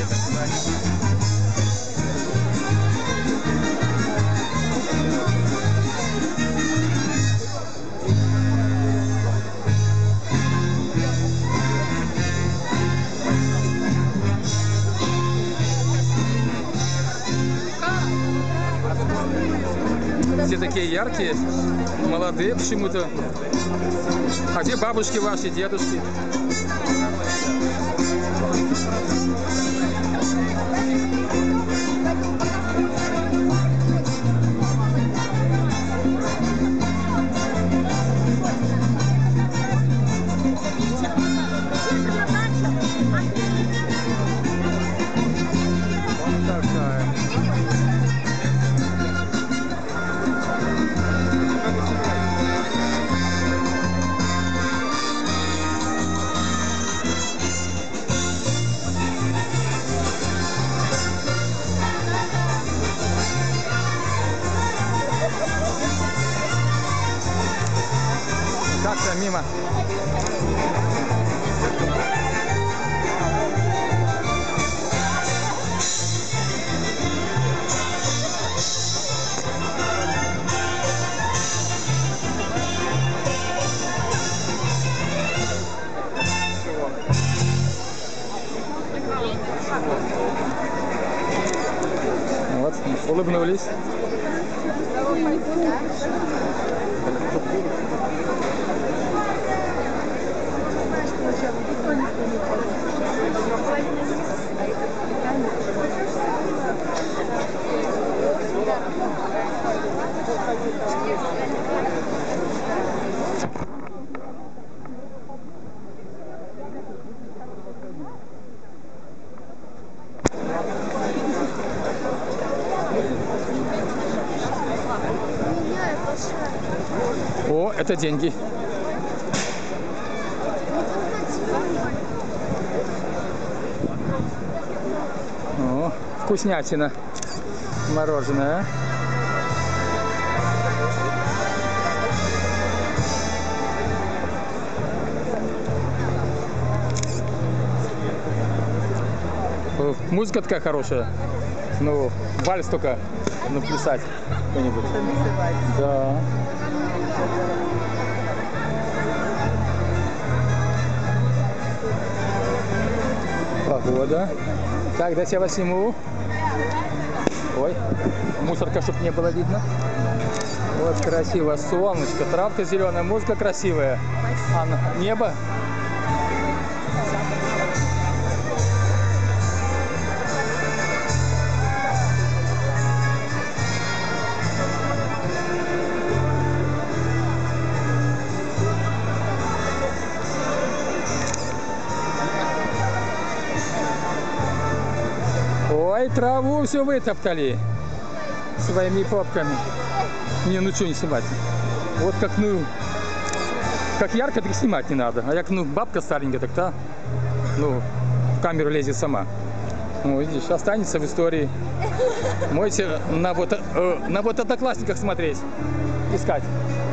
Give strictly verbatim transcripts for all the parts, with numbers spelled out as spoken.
Все такие яркие, молодые почему-то. А где бабушки ваши, дедушки? Как-то мимо. Вот, улыбнулись. О, это деньги. О, вкуснятина. Мороженое. О, музыка такая хорошая. Ну, вальс только наплясать кто-нибудь. Да. Погода. Так, дайте я вас сниму. Ой, мусорка, чтобы не было видно. Вот красиво, солнышко, травка зеленая, музыка красивая. А небо. Ой, траву все вытоптали своими попками. Не, ну что не снимать. Вот как, ну, как ярко, так снимать не надо. А як, ну, бабка старенькая, так та, ну, в камеру лезет сама. Ну, видишь, останется в истории. Можете на вот, э, на вот одноклассниках смотреть, искать.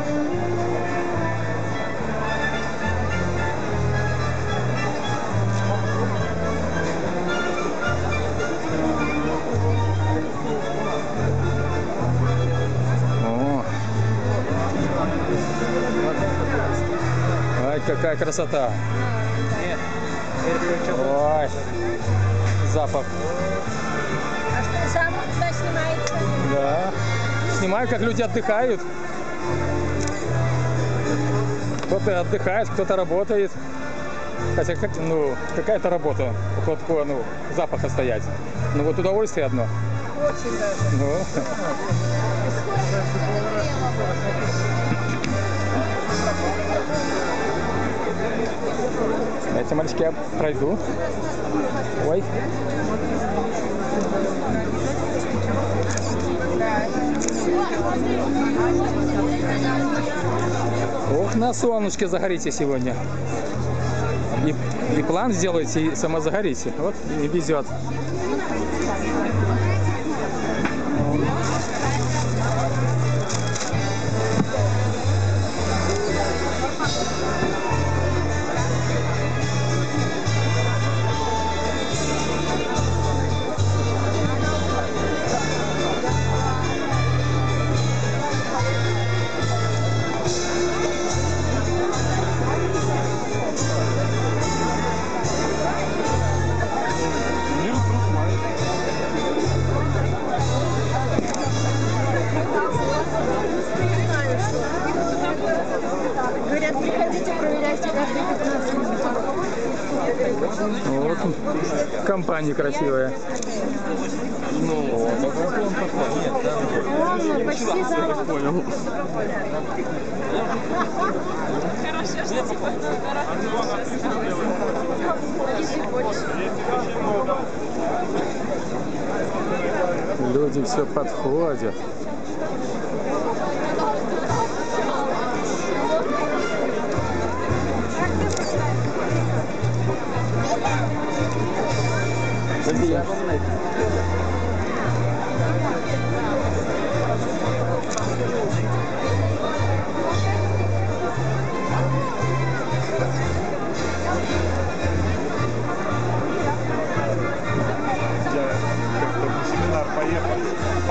Ой, какая красота! Ой, запах. А что, сам туда снимаете? Да. Снимаю, как люди отдыхают. Кто-то отдыхает, кто-то работает. Хотя, как, ну, какая-то работа, около такого, ну, запаха стоять. Ну, вот удовольствие одно. Очень даже. Ну. Эти мальчики я пройду. Ой. Ох, на солнышке загорите сегодня. И, и план сделайте, и сама загорите. Вот, и везет. Вот компания красивая. Почти за. Понял. Люди все подходят. Семинар поехал.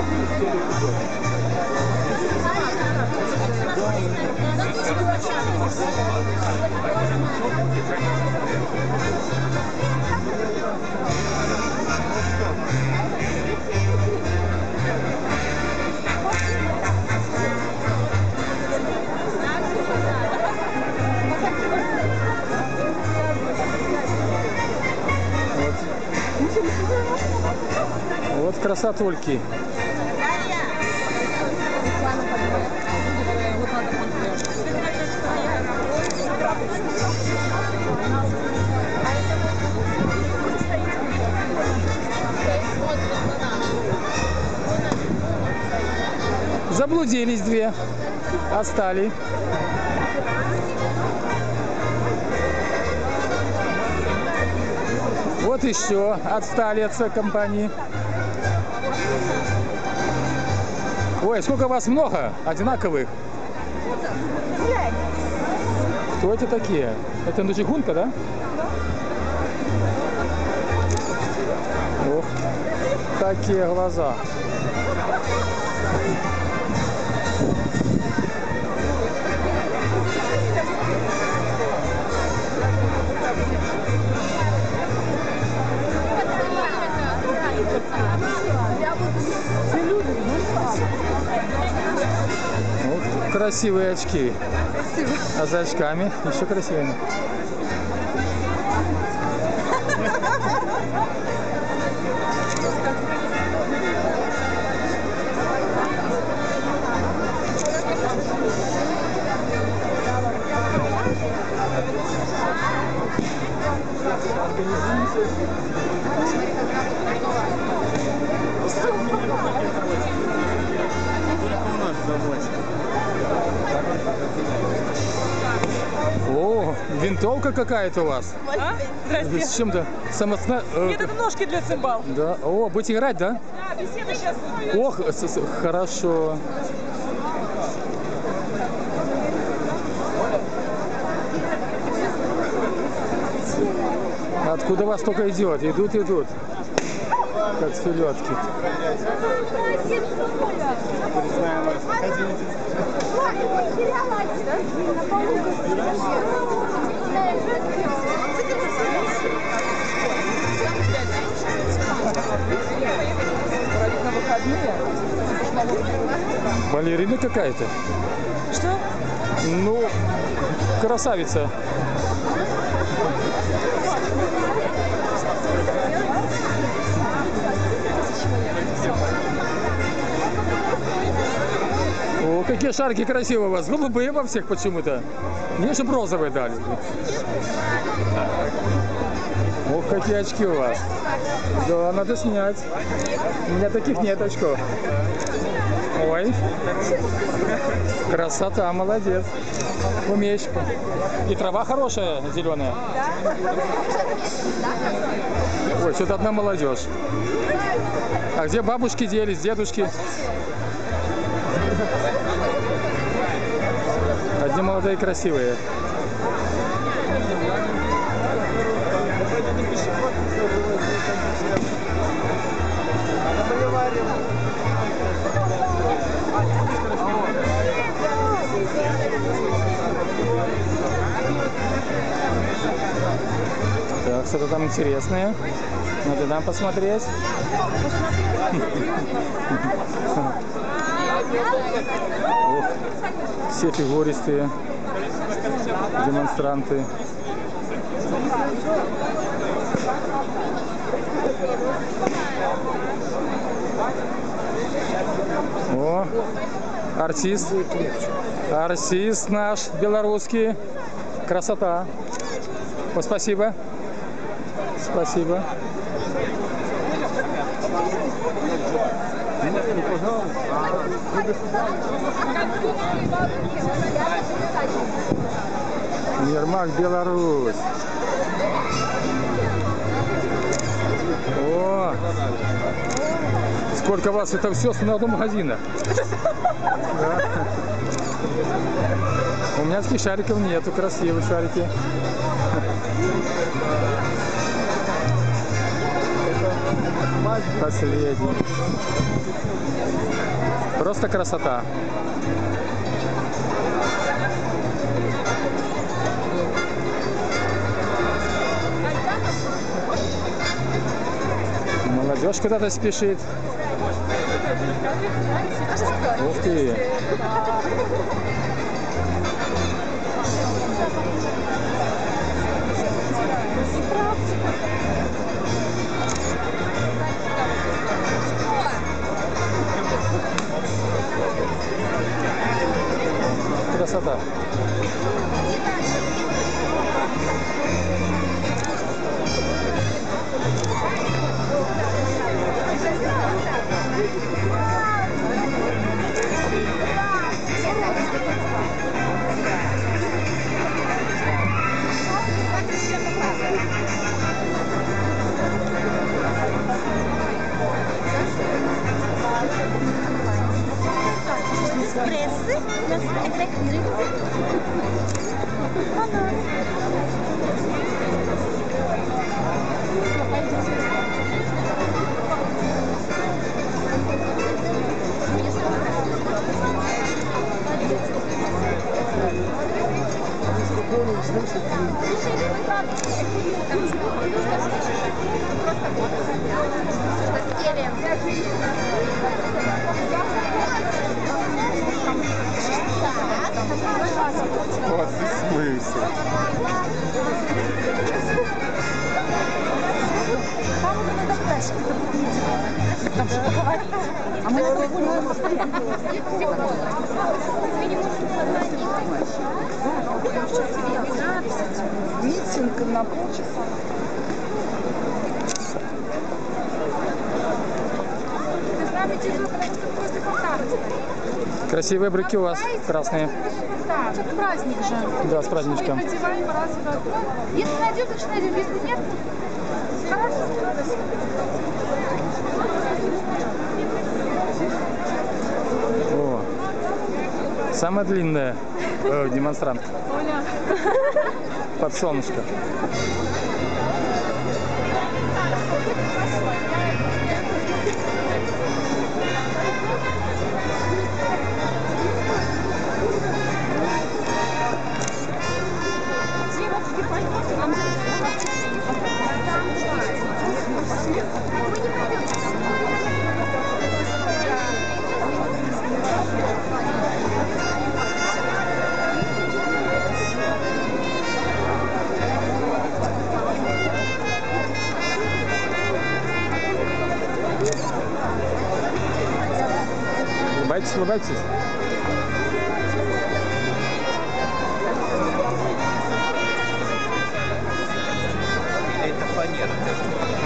Вот красотульки. Заблудились две, отстали. Вот еще отстали от компании. Ой, сколько вас много, одинаковых. Кто эти такие? Это ночегунка, да? Ох, такие глаза. Вот красивые очки. А за очками еще красивее. О, винтовка какая-то у вас. А? Здрасте. С чем-то самосна... Нет, это ножки для цимбал. Да. О, будете играть, да? Да, беседа сейчас будет. Ох, с -с хорошо. Откуда вас только идет? Идут, идут. Как селедки. Балерина какая-то. Что? Ну, красавица. О, какие шарики красивые у вас. Голубые во всех почему-то. Мне же розовые дали. Ох, какие очки у вас. Да, надо снять. У меня таких нет очков. Ой. Красота, молодец. Умеешь. И трава хорошая, зеленая. Ой, что-то одна молодежь. А где бабушки делись, дедушки? Одни молодые и красивые. Так, что-то там интересное. Надо нам посмотреть. Ох, все фигуристые демонстранты. Артист. Артист наш белорусский. Красота. О, спасибо. Спасибо. Ермак, Беларусь. О, сколько вас, это все с одного магазина. Да. У меня таких шариков нету, красивые шарики. Последний. Просто красота. Молодежь куда-то спешит. Ух ты. Красота. Прессы, нас фотографируют. Вот смысл. А мы Митинг на полчаса. Красивые брюки у вас, красные. Это праздник же. Да, с праздничком. Надеваем раз в год. Если найдем, значит найдем. Если нет, хорошо. О, самая длинная э, демонстрант. Под солнышко. Улыбайтесь, улыбайтесь. Это фанера.